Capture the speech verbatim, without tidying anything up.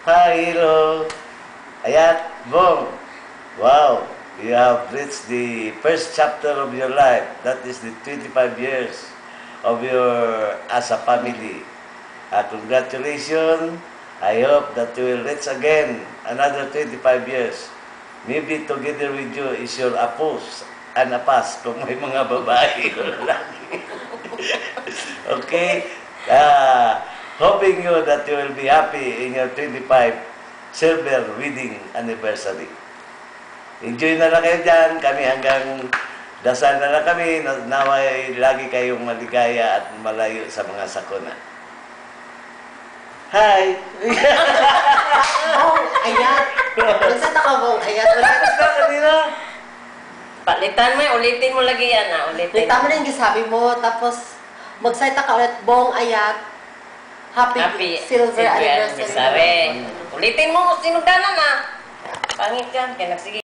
Hi, hello. Ayat, Bong. Wow, you have reached the first chapter of your life. That is the twenty-five years of your as a family. Uh, congratulations. I hope that you will reach again another twenty-five years. Maybe together with you is your apos and apas kung may mga babae o lalaki. Okay? Uh, hoping you that you will be happy in your twenty-five silver wedding anniversary. Enjoy na lang kayo dyan. Kami hanggang dasal na lang kami. Naway lagi kayong maligaya at malayo sa mga sakuna. Hi! Bong, ayat. Unsa ta ka, Bong, ayat? Tapos na kanina. Palitan mo, ulitin mo lagi yan ah. Ulitin. Tama na yung gisabi mo, tapos magsayta ka ulit, Bong, ayat. Happy, Happy silver, anniversary. anniversary. Ulitin mo, sinugdanan ah. Pangit yan, kaya nagsige.